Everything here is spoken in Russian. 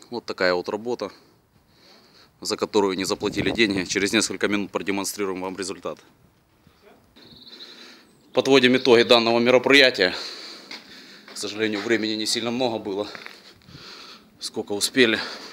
Вот такая вот работа, за которую не заплатили деньги. Через несколько минут продемонстрируем вам результат. Подводим итоги данного мероприятия. К сожалению, времени не сильно много было. Сколько успели.